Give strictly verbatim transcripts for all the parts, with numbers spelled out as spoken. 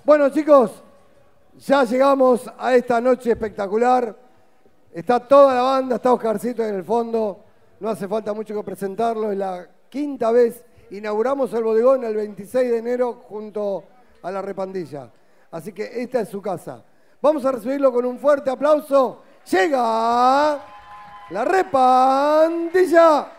Bueno, chicos, ya llegamos a esta noche espectacular. Está toda la banda, está Oscarcito en el fondo. No hace falta mucho que presentarlo. Es la quinta vez. Inauguramos el bodegón el veintiséis de enero junto a la Repandilla. Así que esta es su casa. Vamos a recibirlo con un fuerte aplauso. Llega la Repandilla.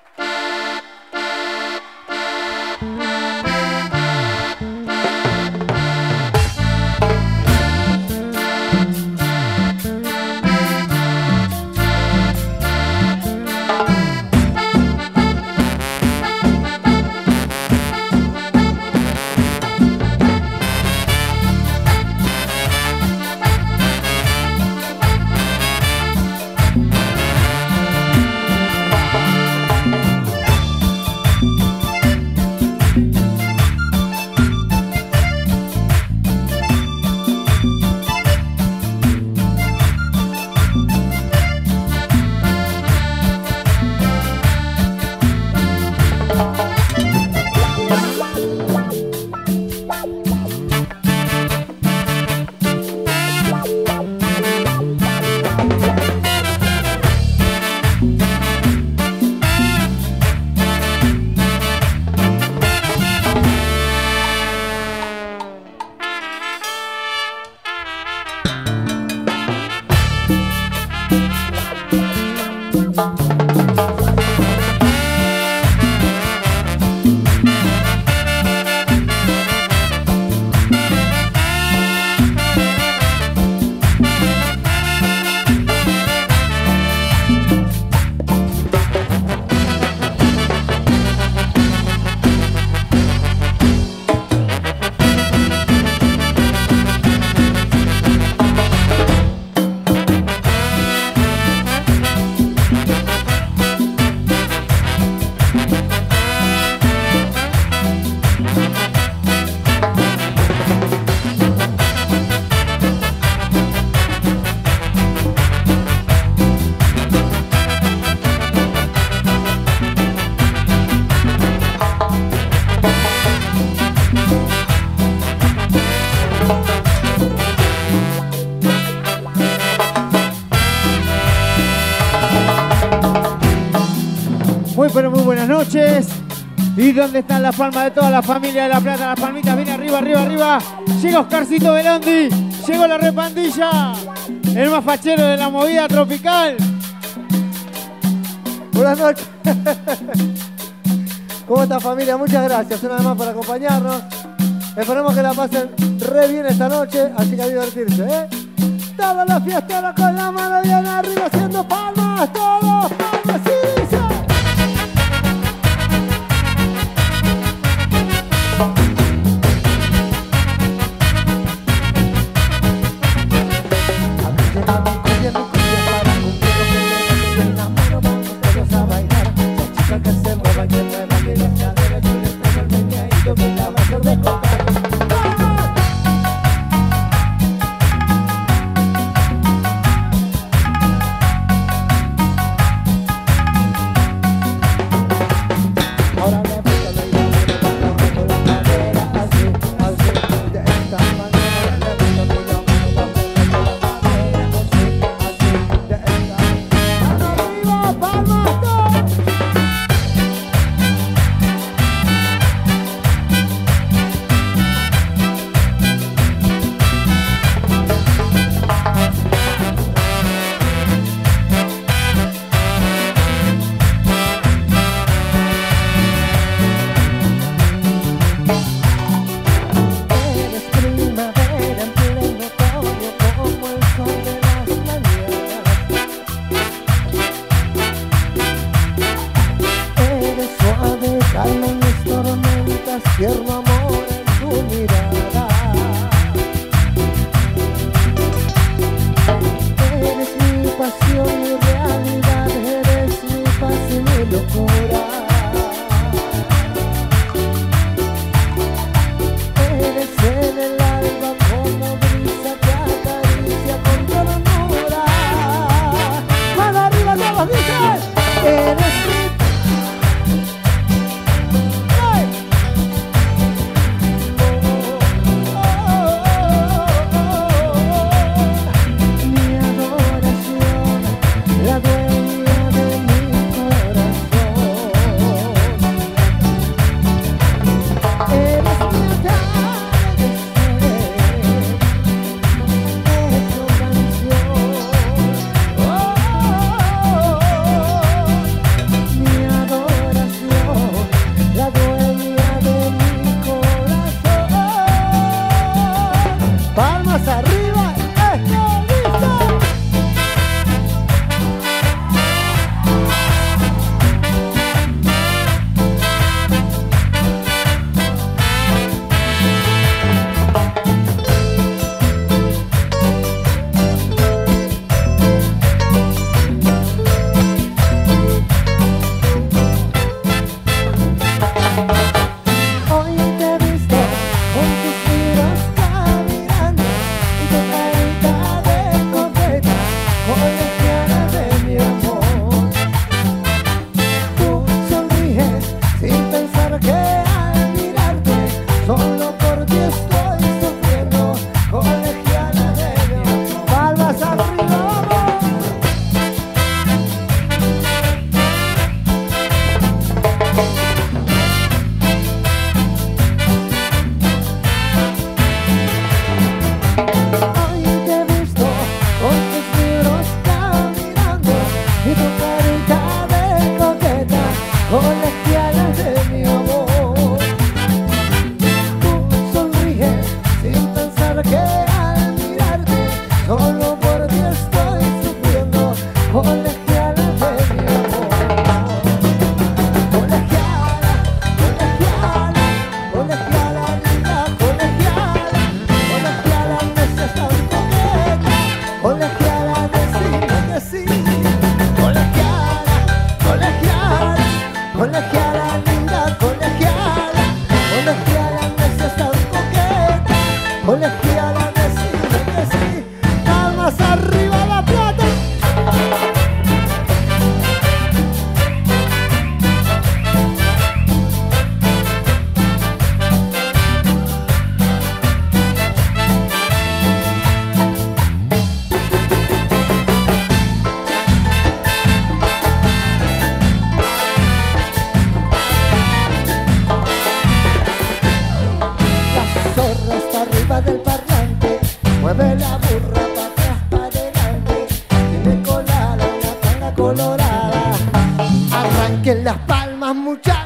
Pero muy buenas noches. ¿Y dónde están las palmas de toda la familia de La Plata? Las palmitas, viene arriba, arriba, arriba. Llega Oscarcito Belandi. Llegó la Repandilla. El más fachero de la movida tropical. Buenas noches. ¿Cómo está, familia? Muchas gracias una vez más por acompañarnos. Esperemos que la pasen re bien esta noche, así que a divertirse, ¿eh? Toda la fiesta con la mano bien arriba haciendo palmas. Todos palmas, sí. palmas arriba, ¡esto, listo! Arranquen las palmas, muchachos.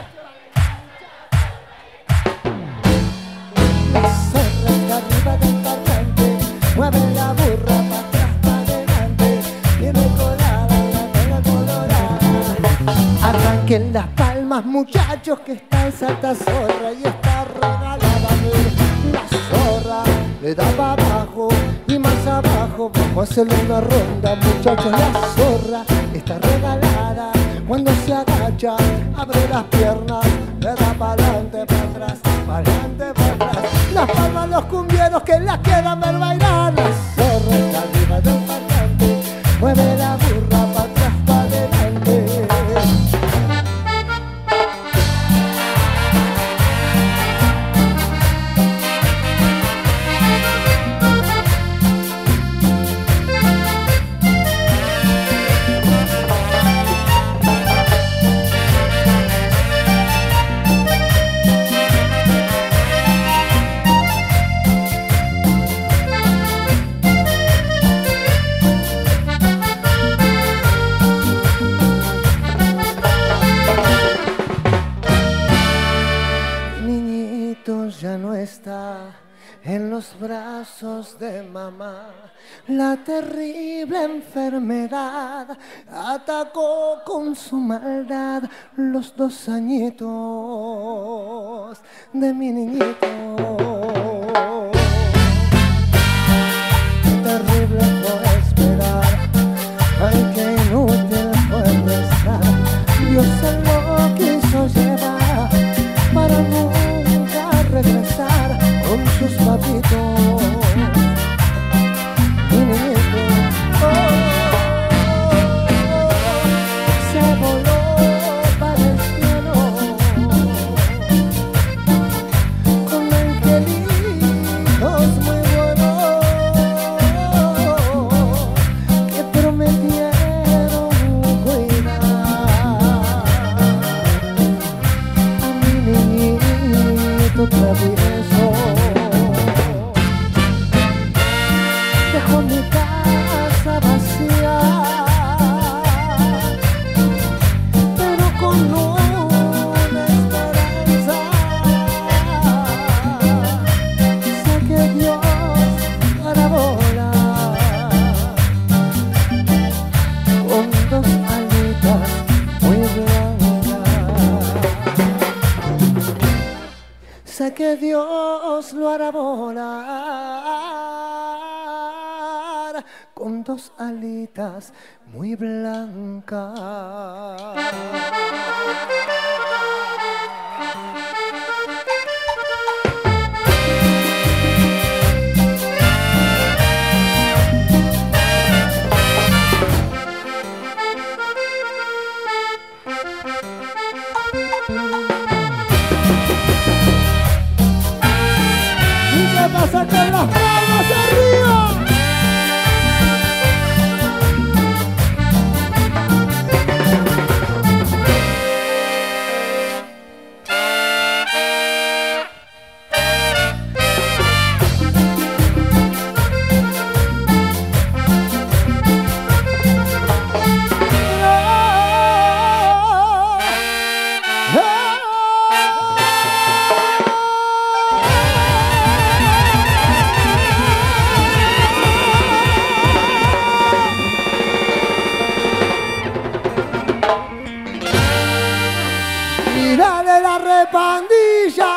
La zorra está arriba del parlante, mueve la burra para atrás, para adelante, tiene colada la tela colorada. Arranquen las palmas, muchachos, que está en Santa Zorra y está regalada. La zorra le da para abajo y más abajo, vamos a hacerle una ronda, muchachos. La zorra está regalada. Cuando se agacha, abre las piernas, le da para adelante, para atrás, para adelante, para atrás. Las palmas los cumbieros que las quieran ver bailar. La zorra está arriba del parlante, mueve la burra para atrás, para adelante. Ya no está en los brazos de mamá. La terrible enfermedad atacó con su maldad los dos añitos de mi niñito. Terrible fue esperar, ay, qué inútil fue rezar. Dios se lo quiso llevar para no regresar con sus papitos. Mi niñito, oh, se voló para el cielo con angelito. que Dios lo hará volar con dos alitas muy blancas. ¿Qué pasa con las palmas arriba? Dale la repandilla.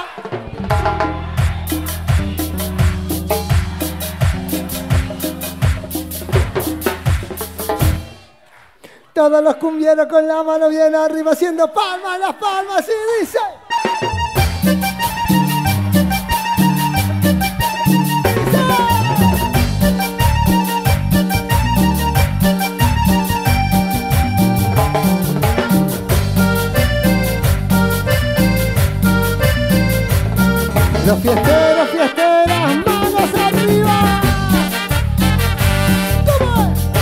Todos los cumbieros con la mano bien arriba haciendo palmas, las palmas y dice. Los fiesteros, fiesteras, manos arriba. ¡Toma!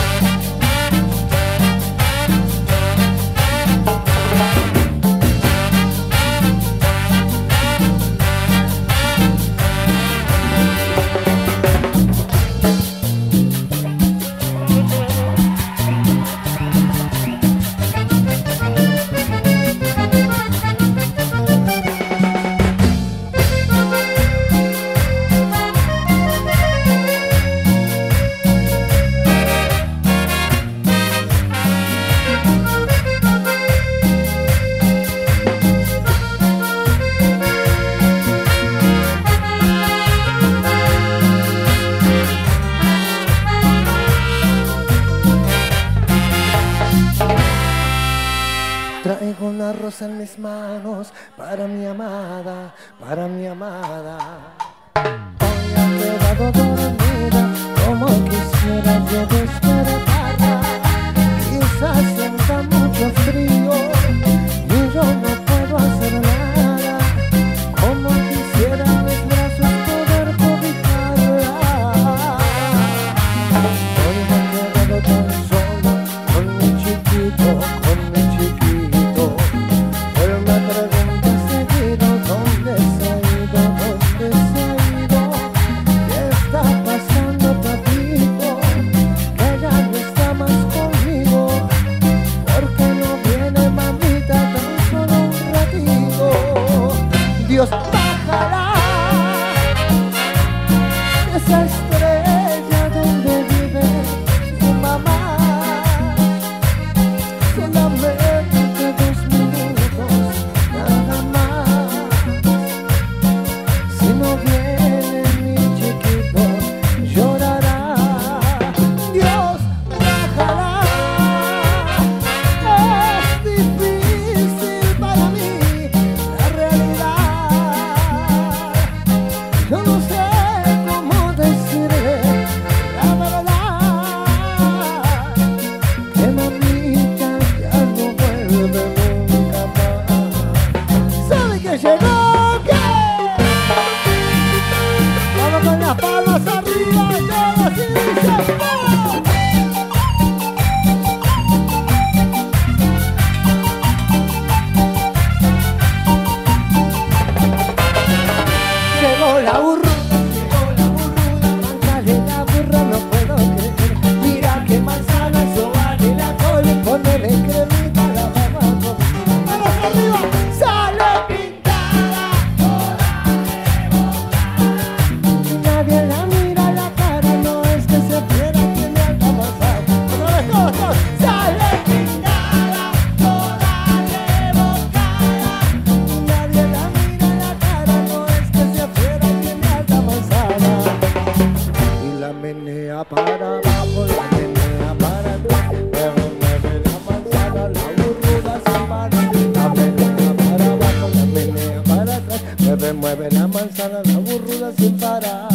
Traigo una rosa en mis manos para mi amada, para mi amada. Hoy ha quedado dormida, como quisiera yo despertarla. Quizás sienta mucho frío y yo no puedo hacer nada. Como quisiera mis brazos poder cobijarla. Hoy me he quedado tan sola con mi chiquito, con mi chiquito. Él me pregunta seguido dónde se ha ido, dónde se ha ido. ¿Qué está pasando, papito? Que ya no está más conmigo. ¿Por qué no viene, mamita, tan solo un ratito? Dios, bájala esa estrella donde vive su mamá. Solamente dos minutos, nada más. Si no viene mi chiquito, llorará. Dios, bájala. Es difícil para mí la realidad. Yo no sé cómo decir menea para abajo, la menea para atrás, me remueve la manzana, la burruda sin parar. La menea para abajo, la menea para atrás, me remueve la manzana, la burruda sin parar.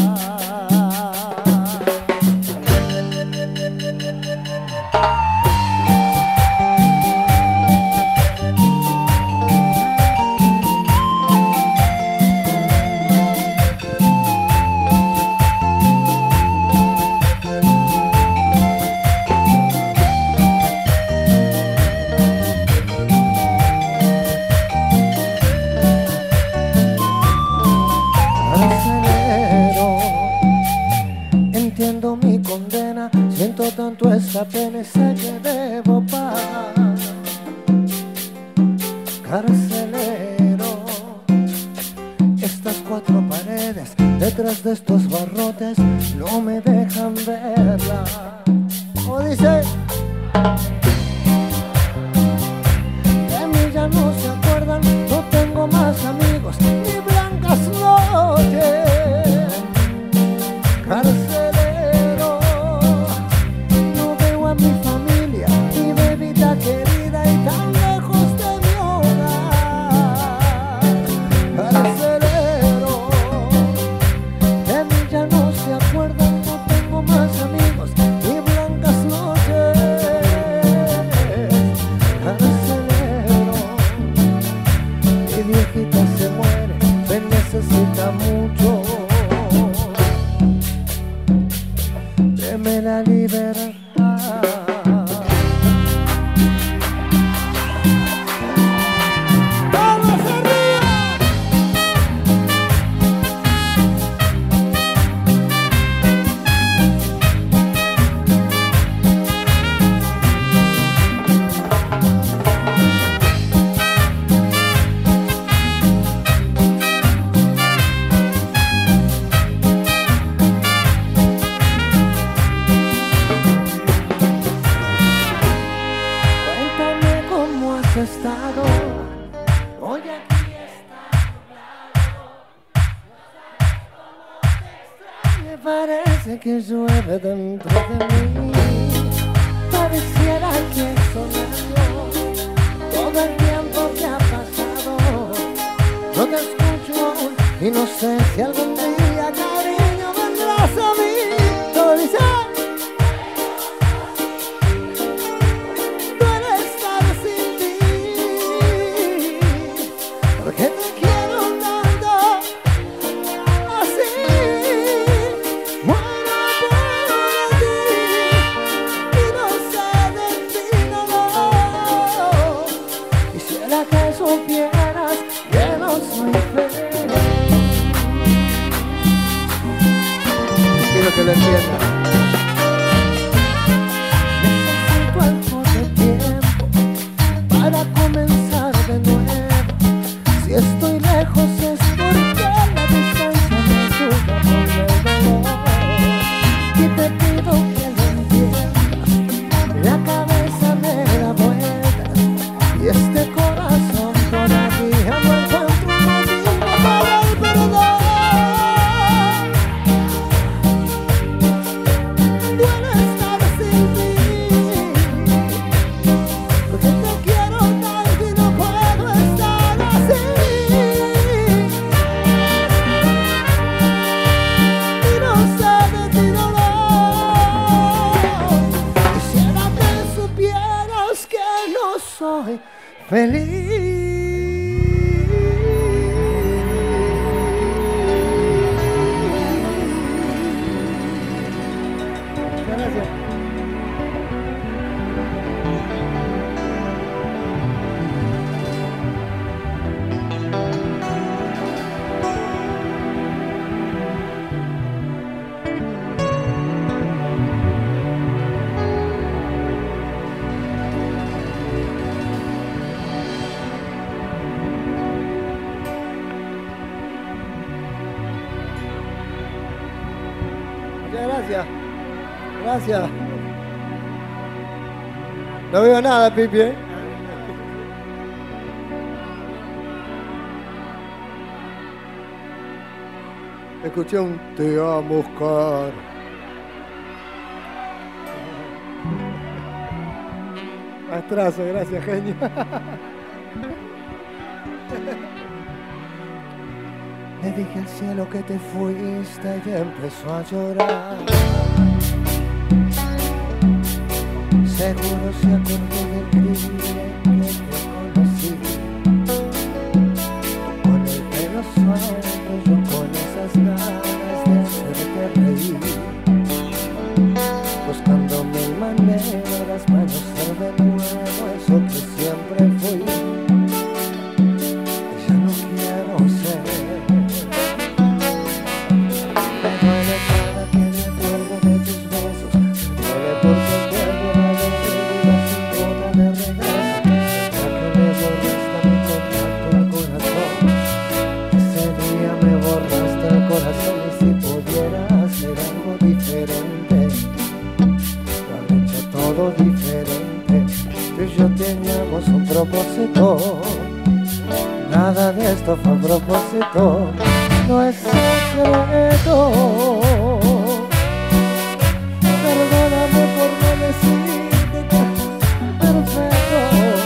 Entiendo mi condena, siento tanto esta pena y sé que debo pagar. Carcelero, estas cuatro paredes detrás de estos barrotes no me dejan verla. ¿Cómo dice? De mí ya no se acuerdan, no tengo más amigos ni blancas noches. Carcelero, no veo a mi familia, mi bebita querida y tan lejos de mi hogar. Carcelero, de mí ya no se acuerdan, no tengo más amigos ni blancas noches. Carcelero, mi viejita se muere, me necesita mucho. Deme la libertad. ¡Vamos arriba! Estado, hoy aquí está nublado, no sabes cómo te extraño. Me parece que llueve dentro de mí, pareciera que soñando todo el tiempo que ha pasado. No te escucho aún y no sé si algún día, cariño, vendrás a mí. ¿Lo dices? Que te quiero tanto, así, muero por ti, y no sé decirlo. Quisiera que supieras que no soy feliz. Quiero que lo entiendas. Necesito algo de tiempo para comenzar de nuevo. Si estoy lejos es porque la distancia me ayuda a volver. Y te pido que lo entiendas, la cabeza me da vueltas y este corazón todavía no encuentro un motivo para el perdón. Duele estar sin ti, porque te quiero tanto y no puedo estar así. Soy feliz. Gracias. Gracias, gracias. No veo nada, Pipi, ¿eh? Escuché un te amo, Oscar. Maestrazo, gracias, genio. Le dije al cielo que te fuiste y empezó a llorar. Seguro se acordó del día en que te conocí. Con el pelo suelto, yo con esas ganas de hacerte reír. Buscando mil maneras para no ser de nuevo eso que siempre fui. Ya no quiero ser. Me duele cada que me acuerdo de tus besos. Me duele porque el cuerpo va a venir y va sin boda de regreso. Ya que me borraste mi contacto al corazón. Ese día me borraste el corazón. Y si pudiera hacer algo diferente, todo diferente, tú y yo teníamos un propósito. Nada de esto fue a propósito, no es secreto. Perdóname por no decirte que es perfecto.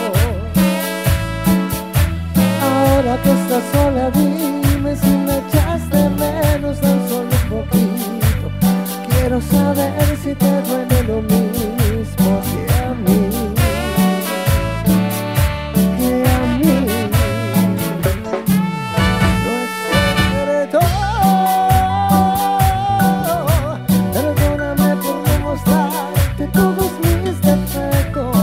Ahora que estás sola, dime si me echaste menos tan solo un poquito. Quiero saber si te duele lo mismo que a mí, que a mí. No es secreto. Perdóname por no mostrarte todos mis defectos.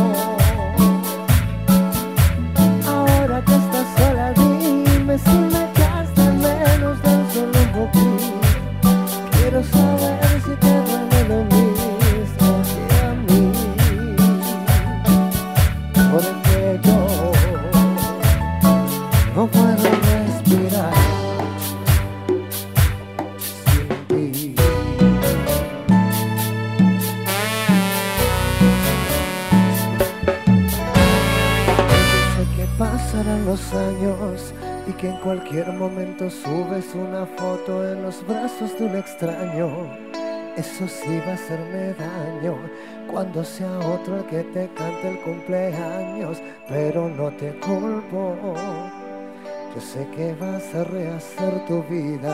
Ahora que estás sola, dime si me echaste menos tan solo un poquito. Quiero saber si te duele lo mismo. Porque yo no puedo respirar sin ti. Yo sé que pasarán los años y que en cualquier momento subes una foto en los brazos de un extraño. Eso sí va a hacerme daño cuando sea otro el que te cante el cumpleaños, pero no te culpo. Yo sé que vas a rehacer tu vida.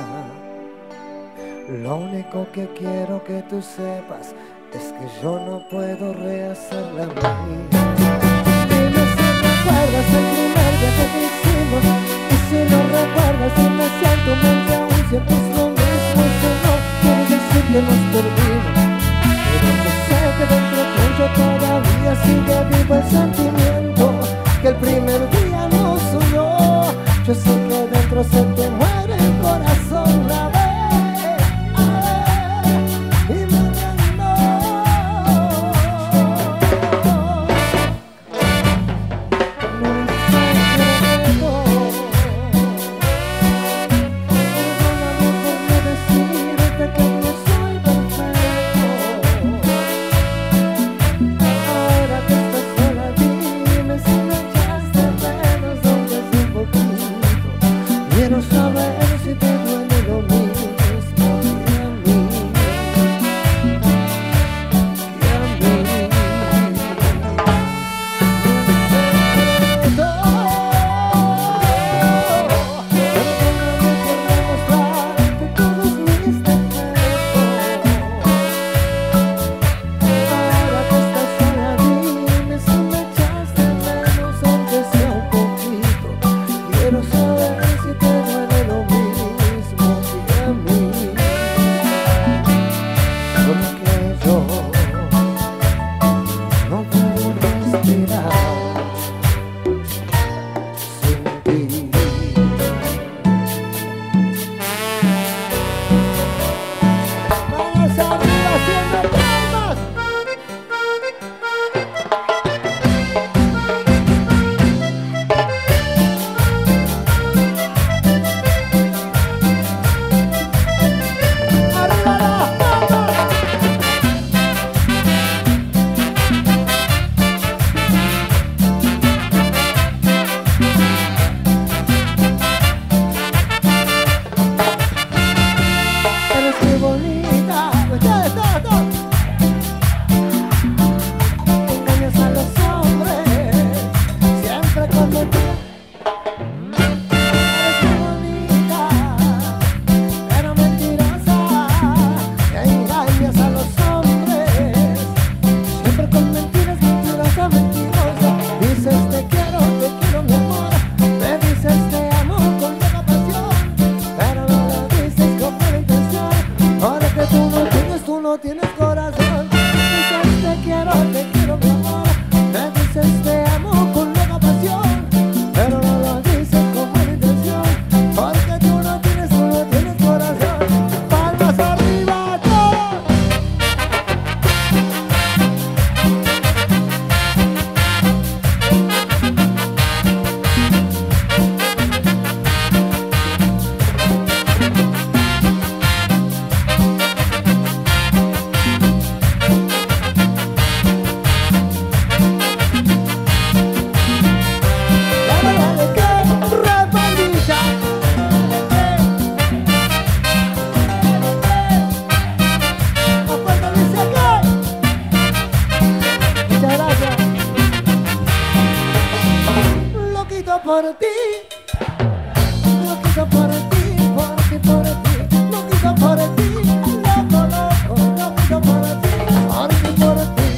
Lo único que quiero que tú sepas es que yo no puedo rehacer la mía. Dime si recuerdas el primer día que te hicimos, y si no recuerdas, dime si en tu mente aún sientes lo mismo. Si no quiero decir que nos perdimos, pero yo sé que dentro tuyo todavía sigue vivo el sentimiento que el primer día nos unió. Yo sé que dentro se te muere el corazón la vez. Quiero saber si te duele lo mismo que a mí, que a mí. Perdóname por demostrarte todos mis defectos. Ahora que estás sola, dime si me echaste menos aunque sea un poquito. Quiero saber si te duele lo mismo que a mí, porque yo no puedo respirar sin ti. Manos arriba haciendo palmas. Eres muy bonita, ustedes todos, todos. Engañas a los hombres tú no tienes, tú no tienes corazón. Dices te quiero, te quiero mi amor. Me dices te amo con loca pasión, pero no lo dices con buena intención, porque tú no tienes, tú no tienes corazón. Palmas arriba todos. Por ti, loquito por ti, por ti, por ti, loquito por ti, loco, loco, loquito por ti, por ti, por ti.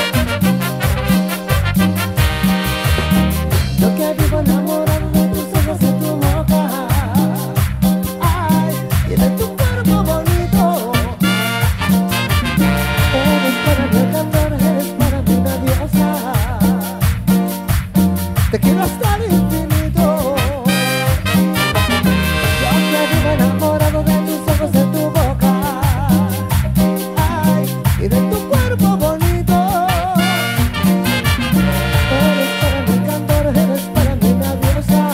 Yo que vivo enamorado de tus ojos y tu boca, ay, y de tu cuerpo bonito. Eres para mí el candor, eres para mí una diosa. Te quiero hasta el infinito. Enamorado de tus ojos, de tu boca, ay, y de tu cuerpo bonito. Eres para mi cantor, eres para mí una diosa.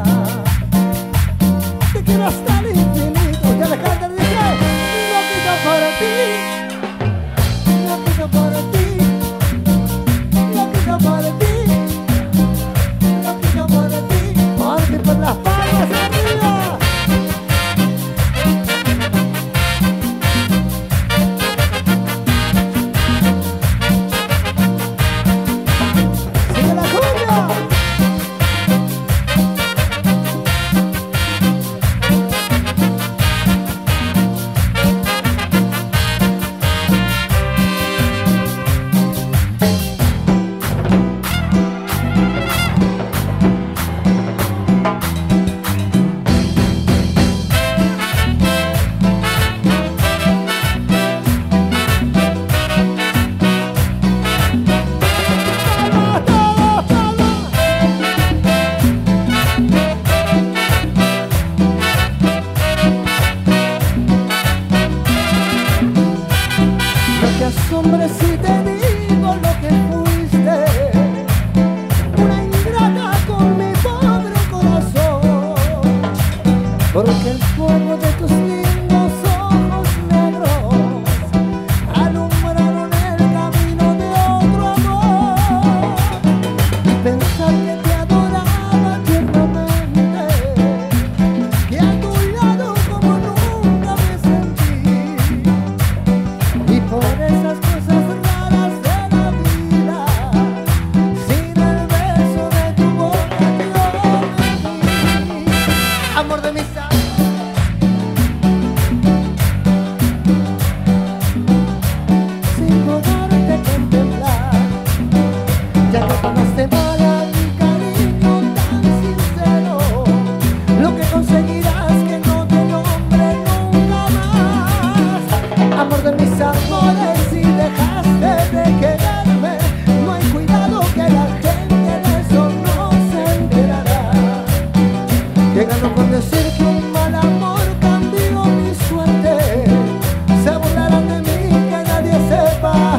Te quiero hasta el infinito. Ya le canta el D J. Loquito por ti, loquito por ti, loquito por ti, loquito por ti, por ti, por las palmas arriba. Hombre, si te digo lo que fuiste, una ingrata con mi pobre corazón, porque el fuego de tus lindos ojos negros alumbraron el camino de otro amor, y pensar que te adoraba tiernamente, que a tu lado como nunca me sentí, y por esas cosas raras de la vida, sin el beso de tu boca yo me vi, amor de mis años. Sin poderte contemplar, ya que tomaste mal a mi cariño tan sincero, lo que conseguirás que no te nombre nunca más, amor de mis amores. Si dejaste de quererme, no hay cuidado que la gente de eso no se enterará. Que ganó con decir que un mal amor cambió mi suerte. Se burlarán de mí, que nadie sepa.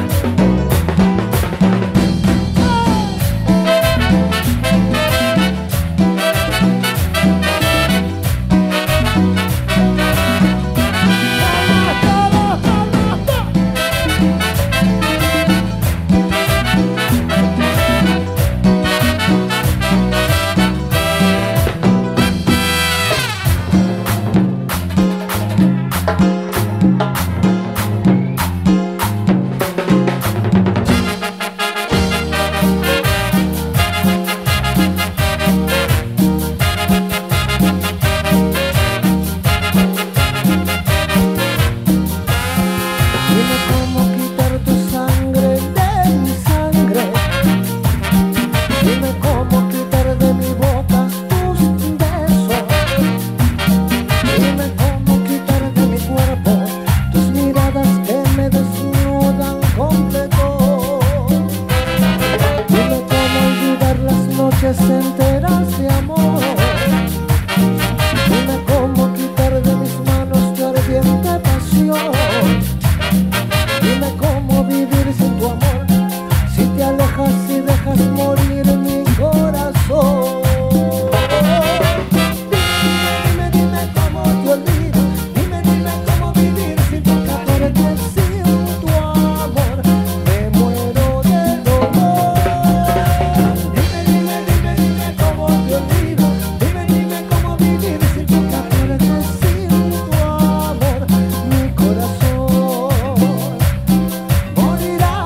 noches enteras de amor. Dime cómo quitar de mis manos tu ardiente pasión. Dime cómo vivir sin tu amor, si te alejas y dejas morir mi corazón. Dime, dime, dime cómo te olvido. Dime, dime cómo vivir sin tu catorce, sin tu amor. Me muero de dolor. Dime, dime, dime, dime cómo te olvido. Dime, dime cómo vivir sin tu catorce, sin tu amor. Mi corazón morirá.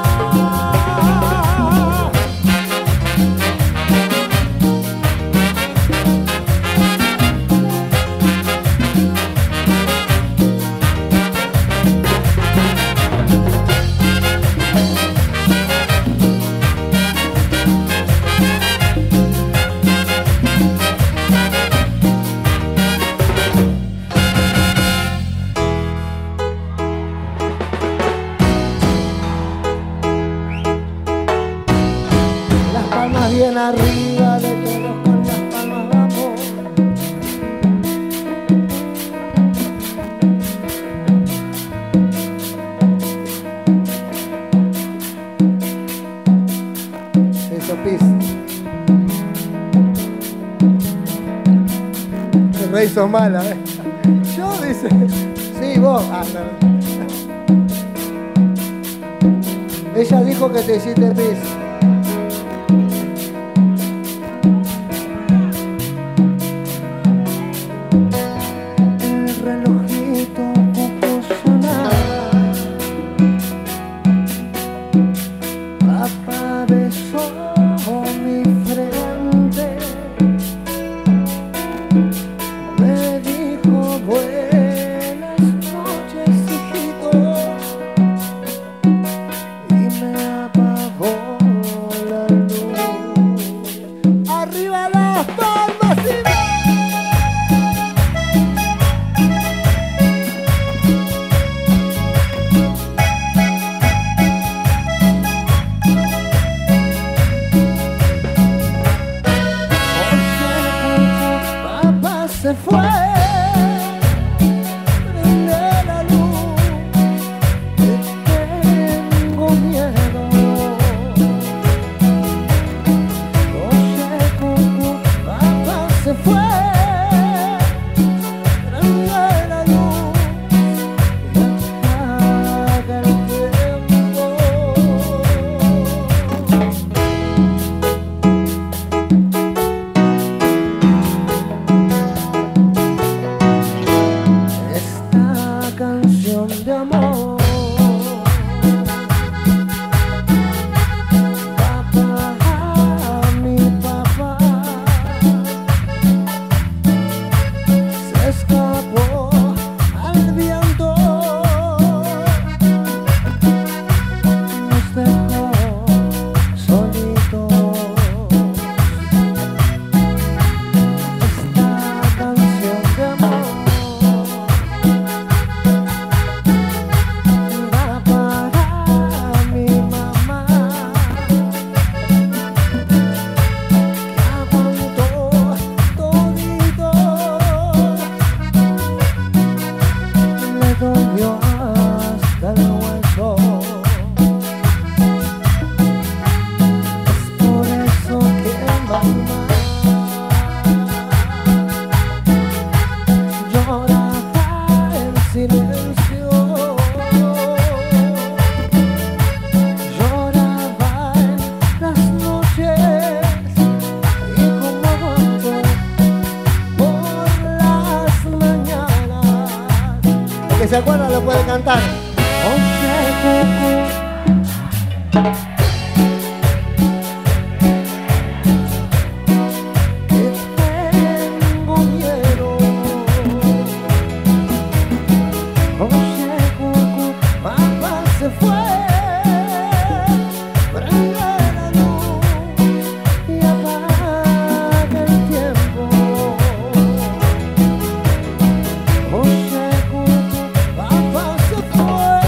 Las palmas bien arriba, de todos con las palmas vamos. Eso, pis. El rey sos mala, ¿eh? Yo, dice. Sí, vos. Ah, no. Ella dijo que te hiciste pis. El relojito poco sonar atravesó mi frente. Me dijo buenas noches, hijito, y me apagó la luz. Arriba las palmas y papá se fue. Prende la luz, que tengo miedo. No sé cómo papá se fue. Prende la luz y apaga el tiempo. Esta canción de amor papá, mi papá se escapó al viento, nos dejó solitos. Esta canción de amor va para mi mamá, que aguantó todito. Le dolió hasta el hueso. Es por eso que mamá lloraba en silencio. Lloraba en las noches y como aguantó por las mañanas. El que se acuerda lo puede cantar. Oye, Cucu, que tengo miedo. Oye, Cucu, papá se fue. Prende la luz y apaga el tiempo. Oye, Cucu, papá se fue.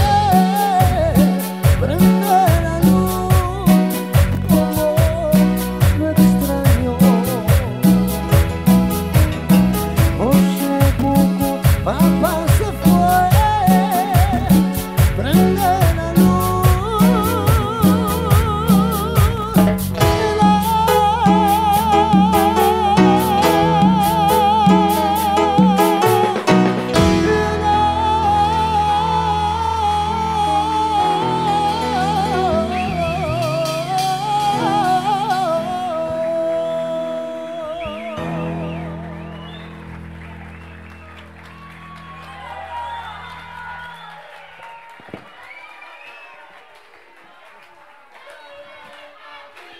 Prende la luz, amor, no extraño.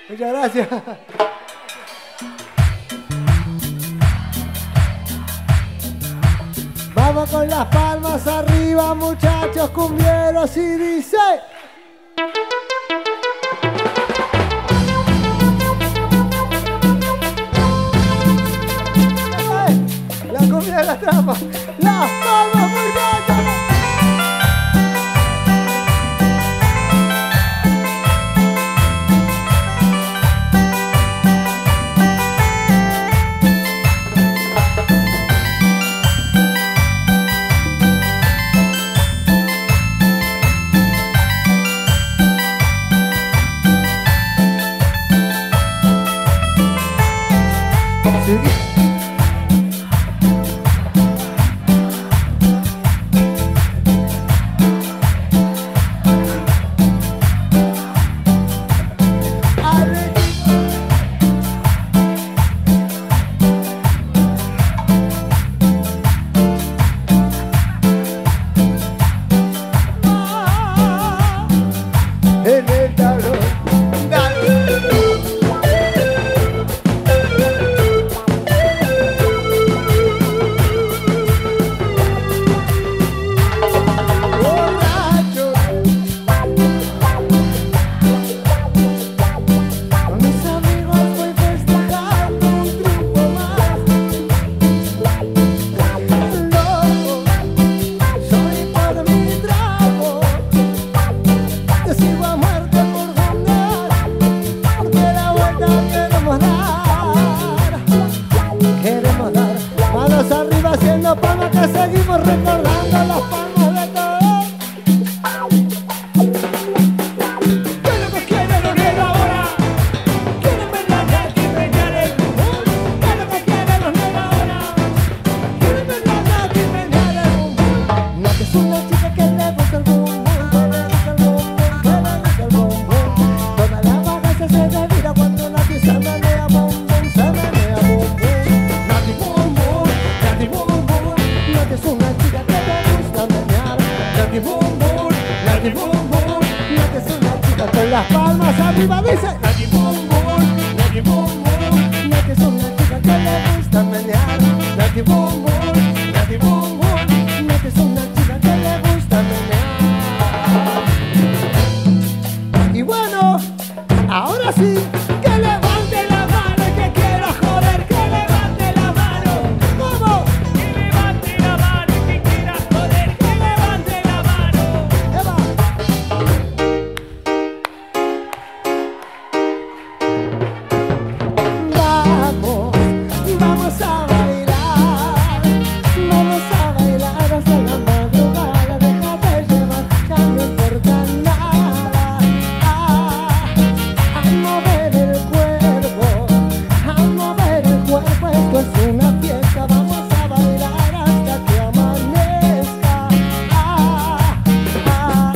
Muchas gracias. Vamos con las palmas arriba, muchachos cumbieros, y dice... La cumbia de la trampa. ¡Las palmas, muchachos! Las palmas arriba dice Nati Boom Boom, Nati Boom Boom. Nati es una chica que le gusta menear. Nati Boom Boom, Nati Boom Boom. Nati es una chica que le gusta menear. Y bueno, ahora sí, que levante la mano el que quiera joder, que levante la mano. ¿Cómo? Que levante la mano el que quiera joder, que levante la mano. Eva. Vamos a bailar, vamos a bailar hasta la madrugada, déjate llevar, ya no importa nada. Ah, a mover el cuerpo, a mover el cuerpo, esto es una fiesta, vamos a bailar hasta que amanezca. Ah, ah,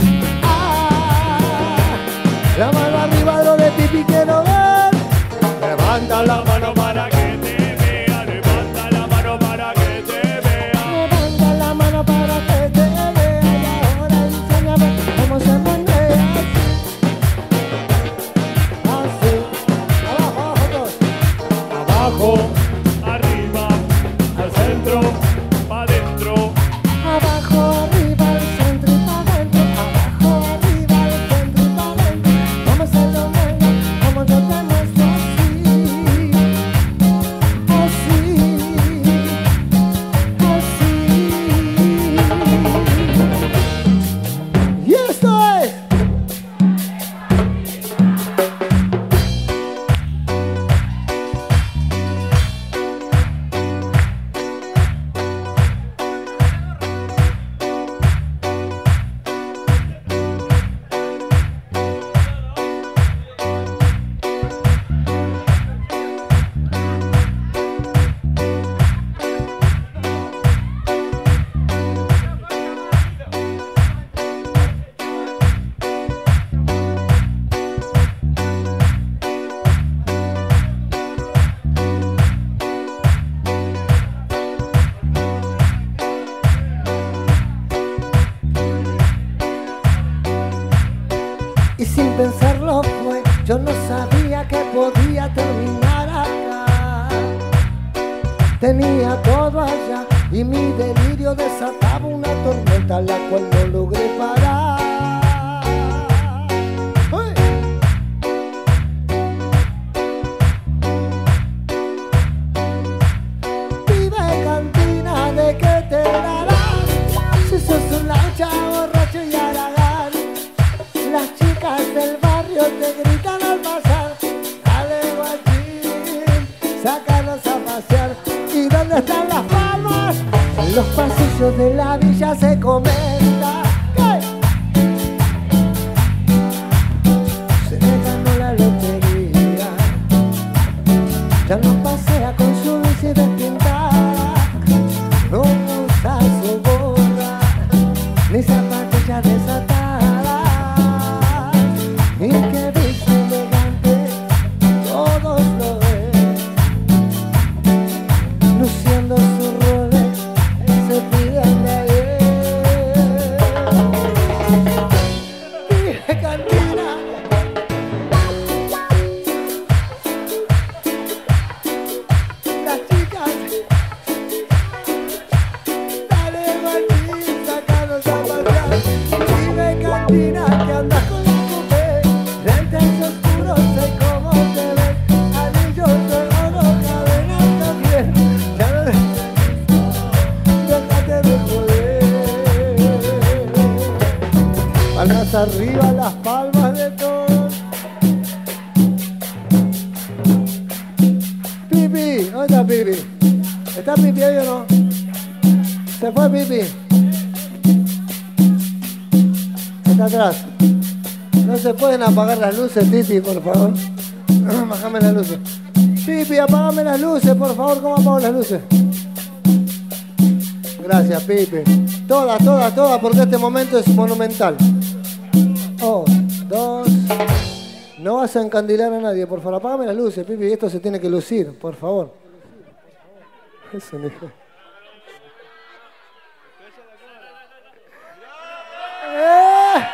ah. La mano arriba, lo de pipi quiero ver. Levanta la mano para que arriba, al centro, pa' dentro. Abajo, arriba, al centro y pa' dentro. Abajo, arriba, al centro y pa' dentro. Vamos a hacerlo menos, como yo te muestro así. Así, así. Y esto es... Y sin pensarlo fue Yo no sabía que podía terminar acá. Tenía todo allá y mi delirio desataba una tormenta la cual no logré parar. ¡Uy! Vive cantina, ¿de qué te darán? Si sos un lancha, borracho y haragán. Las chicas del barrio te gritan al pasar. Dale guachín, sácalos a pasear. ¿Y dónde están las palmas? En los pasillos de la villa se comenta que se le ganó la lotería. Ya no pasea con su bici despintada, no usa su gorra ni zapatillas desatadas. Y que viste elegante, todos lo ven, luciendo su Rolex, se piden de ayer. Dije cantina, las chicas, dale Martín, sacanos a pasear. Dime cantina, que andas con la coupé, lentes oscuros, sé cómo te ven, anillos de oro, cadenas también. Ya no déjate de joder. Palmas arriba, las palmas de todos. Pipi, ¿dónde está Pipi? ¿Está Pipi ahí o no? ¿Se fue Pipi? Está atrás. No se pueden apagar las luces, Titi, por favor. Bájame las luces. Pipi, apágame las luces, por favor. ¿Cómo apago las luces? Gracias, Pipi. Todas, todas, todas, porque este momento es monumental. Oh, dos. No vas a encandilar a nadie, por favor. Apágame las luces, Pipi. Esto se tiene que lucir, por favor. Eso, mijo. ¡Eh!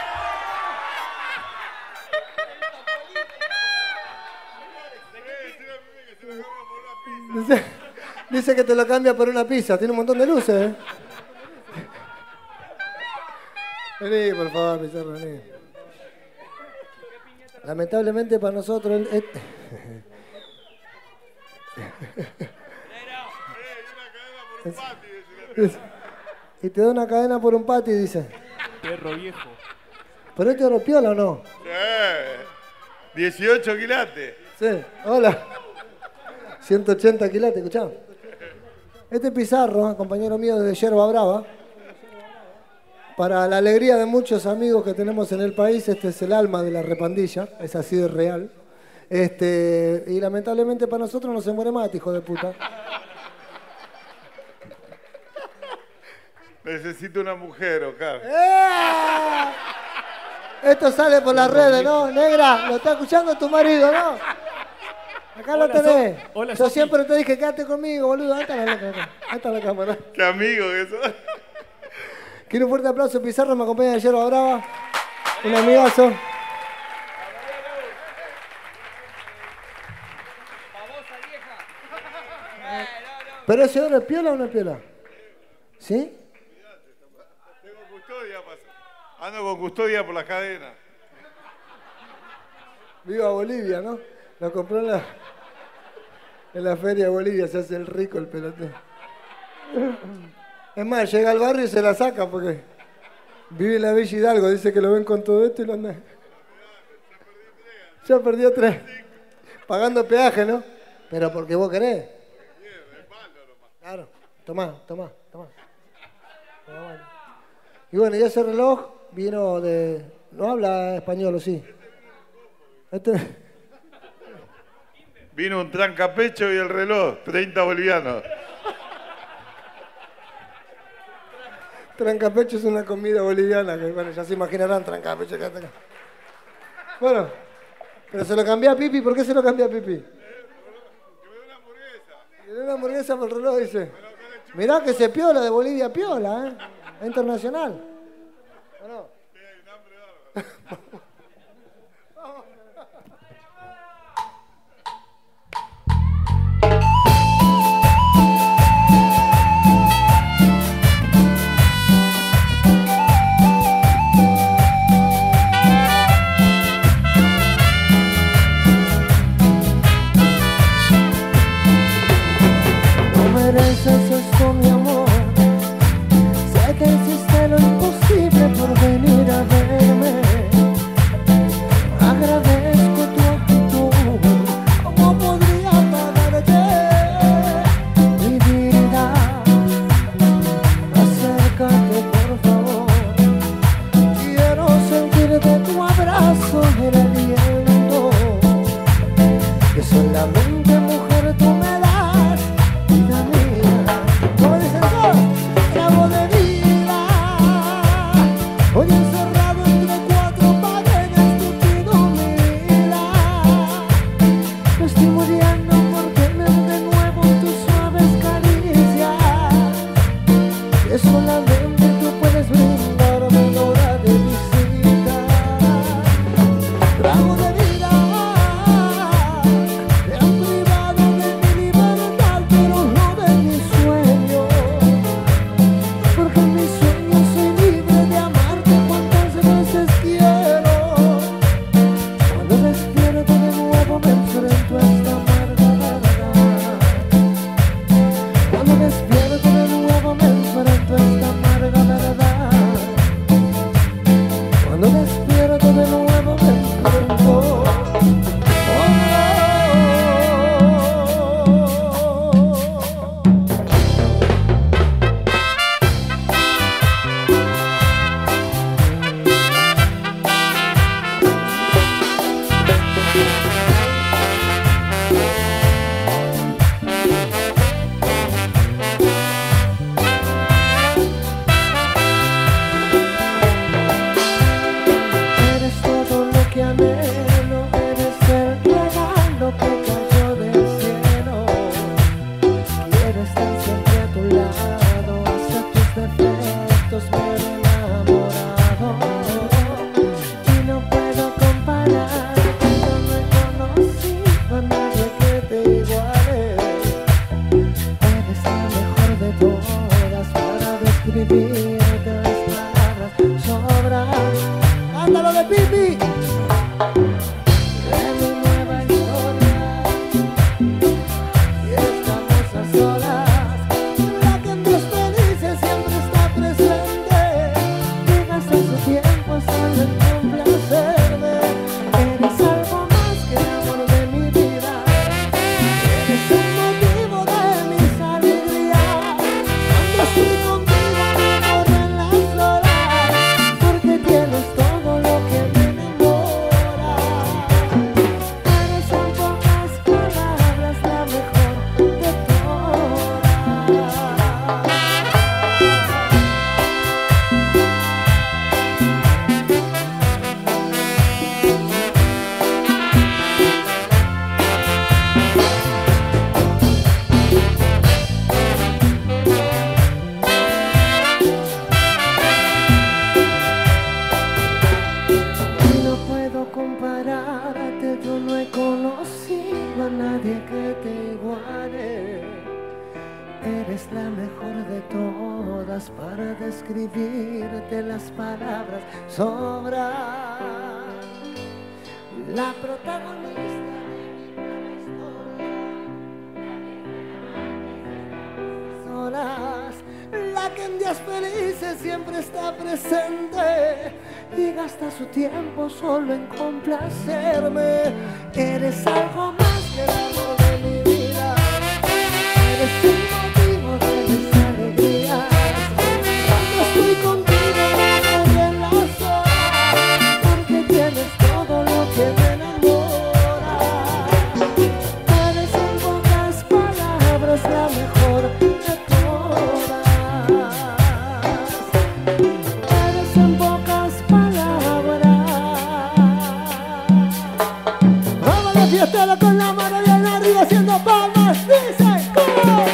Dice, dice que te lo cambia por una pizza. Tiene un montón de luces, ¿eh? Vení, por favor, Pizarro, vení. Lamentablemente para nosotros... el- el- Y te da una cadena por un pati, dice. Perro viejo. ¿Pero este oro piola o no? Eh, dieciocho quilates. Sí, hola. ciento ochenta quilates, escuchá. Este Pizarro, compañero mío de Yerba Brava, para la alegría de muchos amigos que tenemos en el país, este es el alma de la repandilla, es así de real. Este, y lamentablemente para nosotros no se muere más, hijo de puta. Necesito una mujer, Oscar. ¡Eh! Esto sale por las redes, ¿no? Negra, lo está escuchando tu marido, ¿no? Acá lo Hola, tenés. So- hola, Yo Sofi. siempre te dije, quédate conmigo, boludo. Ahí está la, ahí está la cámara. Qué amigo que sos. Quiero un fuerte aplauso, Pizarro, me acompaña de Yerba Brava. Un amigazo. ¿Pero ese oro es piola o no es piola? ¿Sí? Tengo custodia, pasa. Ando con custodia por las cadenas. Viva Bolivia, ¿no? Lo compró en la, en la feria de Bolivia, se hace el rico el pelotón. Es más, llega al barrio y se la saca porque vive en la Villa Hidalgo, dice que lo ven con todo esto y lo anda. Ya perdió tres. Pagando peaje, ¿no? Pero porque vos querés. Claro. Tomá, tomá, tomá. Y bueno, y ese reloj vino de... No habla español, ¿o sí? Este... Vino un trancapecho y el reloj, treinta bolivianos. Trancapecho es una comida boliviana, que bueno, ya se imaginarán trancapecho. Acá, acá. Bueno, pero se lo cambié a Pipi, ¿por qué se lo cambié a Pipi? Que me dé una hamburguesa. Le dio una hamburguesa por el reloj, dice. Mirá que se piola de Bolivia, piola, ¿eh? Es internacional. ¿O no? Sí, hay un hambre bárbaro. Cuando despierto de nuevo me encuentro. Eres todo lo que anhelo, eres el regalo que cayó del cielo. Quiero estar siempre a tu lado, hasta tus defectos me he enamorado. Y no puedo comparar, yo no he conocido a nadie que te iguale. Eres la mejor de todas, para describirte las palabras sobran. ¡Ándalo de Pipi! De mi nueva historia, y estamos a solas. La que en tus felices siempre está presente, y gasta su tiempo solo en complacerme. Eres algo más que el amor de mi vida, eres el motivo de mis alegrías. Cuando estoy contigo me corren las horas, porque tienes todo lo que me enamora. Eres en pocas palabras la mejor de todas. Y no puedo compararte, yo no he conocido a nadie que te iguale. Eres la mejor de todas, para describirte las palabras sobran. La protagonista de mi solas, la que en días felices siempre está presente y gasta su tiempo solo en complacerme. Eres algo más que el amor de mi vida, eres el motivo de mis alegrías. Cuando estoy contigo me corren las horas, porque tienes todo lo que me enamora. Eres en pocas palabras la mejor de todas. Eres en pocas palabras. Vamos a la fiesta con la mano bien arriba haciendo palmas. Dice ¿cómo?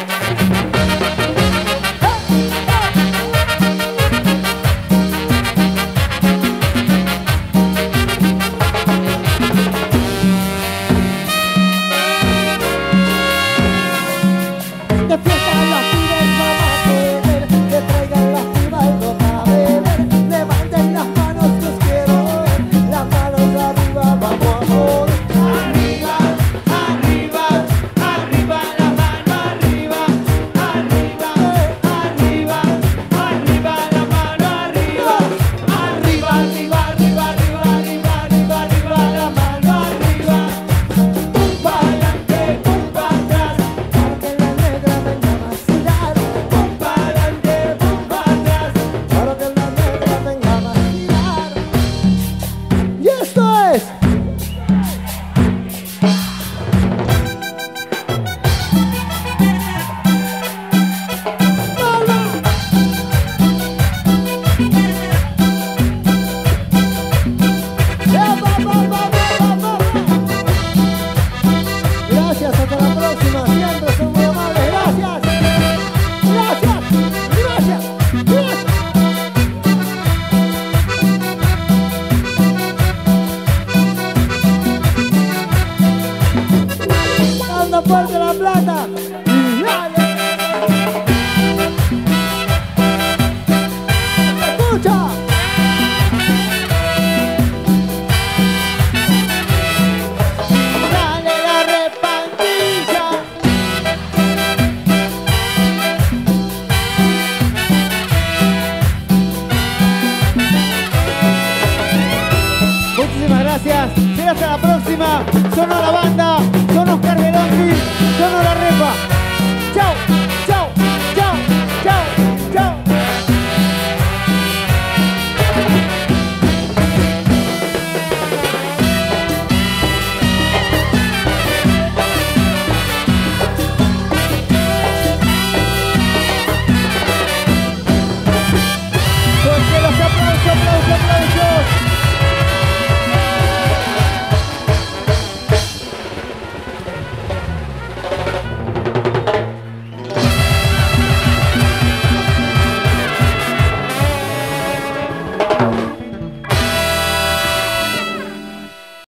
De fiesta las pibes van a querer, que traigan las pibas algo para beber. Levanten las manos que os quiero ver, las manos arriba, vamos a mover. Arriba, arriba, arriba, la mano arriba, arriba, arriba, arriba, la mano arriba, arriba, arriba, arriba, arriba, arriba, arriba, arriba, la mano arriba. Pum para adelante, pum para atrás, para que la negra venga a vacilar. Pum para adelante, pum para atrás, para que la negra venga a vacilar. Y esto es gracias, hasta la próxima. Siempre son muy amables. Gracias. Gracias. Gracias. Gracias. Anda fuerte la plata. Y dale. Escucha. Dale la repandilla. Muchísimas gracias. Será hasta la próxima. Sonó la banda, sonó Oscar Belondi, sonó la repa.